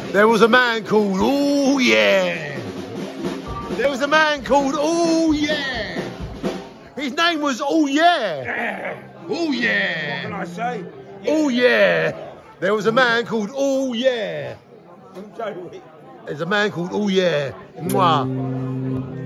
There was a man called Oh Yeah. There was a man called Oh Yeah. His name was Oh Yeah. Oh Yeah. What can I say? Oh Yeah. There was a man called Oh Yeah. I'm Joey. There's a man called Oh Yeah. Mwah.